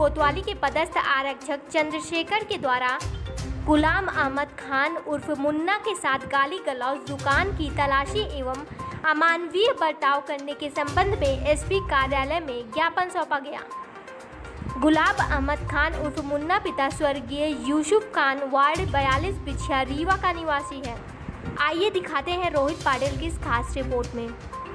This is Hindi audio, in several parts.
कोतवाली के पदस्थ आरक्षक चंद्रशेखर के द्वारा गुलाम अहमद खान उर्फ मुन्ना के साथ गाली गलौज, दुकान की तलाशी एवं अमानवीय बर्ताव करने के संबंध में एसपी कार्यालय में ज्ञापन सौंपा गया। गुलाम अहमद खान उर्फ मुन्ना पिता स्वर्गीय यूसुफ खान वार्ड 42 बिछिया रीवा का निवासी है। आइए दिखाते हैं रोहित पाटिल की इस खास रिपोर्ट में।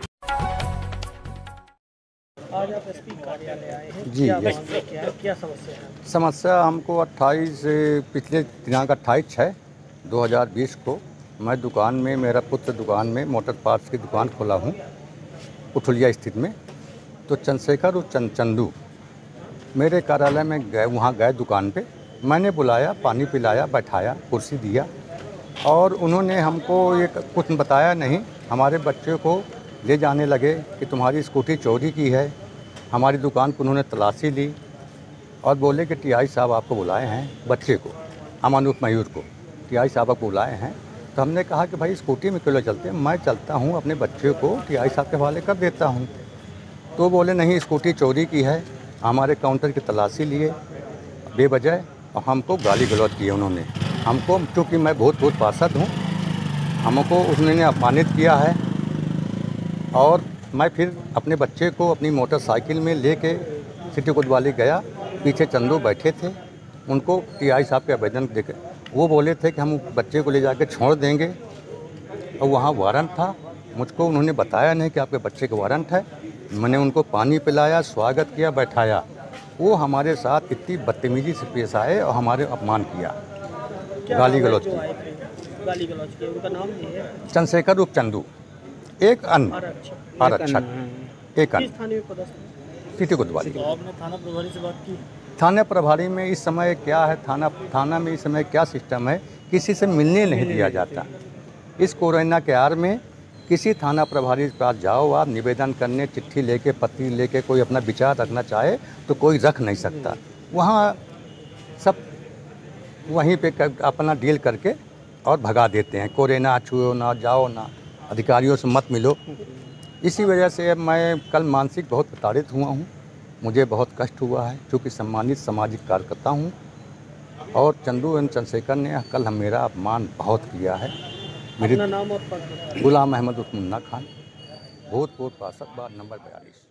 आज आप एसपी कार्यालय आए हैं, जी, क्या समस्या है? समस्या हमको 28 पिछले दिनांक 28/6/2020 को मैं दुकान में, मेरा पुत्र दुकान में मोटर पार्ट्स की दुकान खोला हूँ उठुलिया स्थित में। तो चंद्रशेखर और चंदू मेरे कार्यालय में गए, वहाँ गए दुकान पे। मैंने बुलाया, पानी पिलाया, बैठाया, कुर्सी दिया और उन्होंने हमको ये कुछ बताया नहीं। हमारे बच्चे को ले जाने लगे कि तुम्हारी स्कूटी चोरी की है। हमारी दुकान पर उन्होंने तलाशी ली और बोले कि टीआई साहब आपको बुलाए हैं, बच्चे को, अमानुष मयूर को, टीआई साहब आपको बुलाए हैं। तो हमने कहा कि भाई स्कूटी में क्यों ले चलते हैं, मैं चलता हूँ, अपने बच्चे को टीआई साहब के हवाले कर देता हूँ। तो बोले नहीं, स्कूटी चोरी की है। हमारे काउंटर की तलाशी लिए बेवजह और हमको गाली गलौज किए उन्होंने। हमको, चूँकि मैं भूतपूर्व पार्षद हूँ, हमको उन्होंने अपमानित किया है। और मैं फिर अपने बच्चे को अपनी मोटरसाइकिल में लेके सिटी कोतवाली गया। पीछे चंदू बैठे थे, उनको टीआई साहब के आवेदन देके वो बोले थे कि हम बच्चे को ले जाके छोड़ देंगे और वहाँ वारंट था। मुझको उन्होंने बताया नहीं कि आपके बच्चे का वारंट है। मैंने उनको पानी पिलाया, स्वागत किया, बैठाया। वो हमारे साथ इतनी बदतमीजी से पेश आए और हमारे अपमान किया, गाली गलौज की। उनका नाम है चंद्रशेखर उर्फ चंदू, एक आरक्षक, एक किस थाने में पदस्थ है? सिटी कोतवाली। तो आपने थाना प्रभारी से बात की? थाना प्रभारी में इस समय क्या है, थाना में इस समय क्या सिस्टम है, किसी से मिलने नहीं दिया जाता। इस कोरोना के आड़ में किसी थाना प्रभारी के पास जाओ आप निवेदन करने, चिट्ठी लेके, पत्री लेके, कोई अपना विचार रखना चाहे तो कोई रख नहीं सकता। वहाँ सब वहीं पे अपना डील करके और भगा देते हैं। कोरोना छुओ ना, जाओ ना, अधिकारियों से मत मिलो। इसी वजह से मैं कल मानसिक बहुत प्रताड़ित हुआ हूँ। मुझे बहुत कष्ट हुआ है, क्योंकि सम्मानित सामाजिक कार्यकर्ता हूँ और चंदू एवं चंद्रशेखर ने कल मेरा अपमान बहुत किया है। अपना नाम और पद? गुलाम अहमद उर्फ मुन्ना खान, भूतपूर्व पार्षद वार्ड नंबर 42।